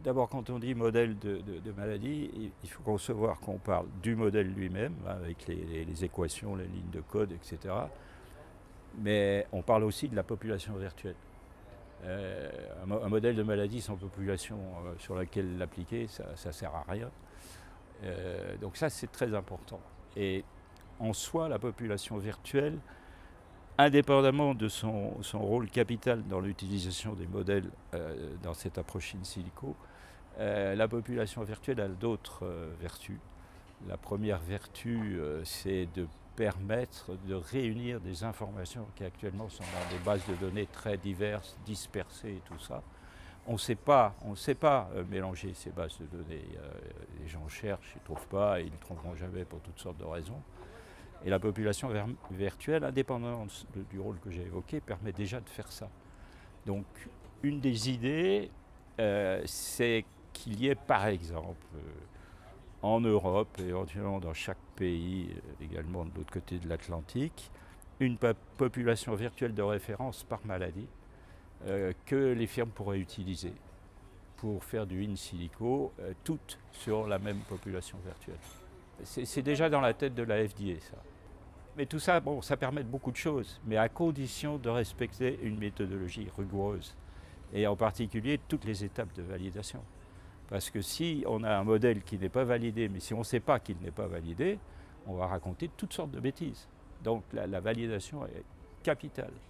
D'abord, quand on dit modèle de maladie, il faut concevoir qu'on parle du modèle lui-même, avec les équations, les lignes de code, etc. Mais on parle aussi de la population virtuelle. Un modèle de maladie sans population sur laquelle l'appliquer, ça ne sert à rien. Donc ça, c'est très important. Et en soi, la population virtuelle, indépendamment de son rôle capital dans l'utilisation des modèles dans cette approche in silico, la population virtuelle a d'autres vertus. La première vertu, c'est de permettre de réunir des informations qui actuellement sont dans des bases de données très diverses, dispersées et tout ça. On ne sait pas mélanger ces bases de données. Les gens cherchent, ils ne trouvent pas, et ils ne trouveront jamais pour toutes sortes de raisons. Et la population virtuelle, indépendamment du rôle que j'ai évoqué, permet déjà de faire ça. Donc, une des idées, c'est qu'il y ait par exemple en Europe et éventuellement dans chaque pays, également de l'autre côté de l'Atlantique, une population virtuelle de référence par maladie que les firmes pourraient utiliser pour faire du in silico, toutes sur la même population virtuelle. C'est déjà dans la tête de la FDA, ça. Mais tout ça, bon, ça permet beaucoup de choses, mais à condition de respecter une méthodologie rigoureuse, et en particulier toutes les étapes de validation. Parce que si on a un modèle qui n'est pas validé, mais si on ne sait pas qu'il n'est pas validé, on va raconter toutes sortes de bêtises. Donc la validation est capitale.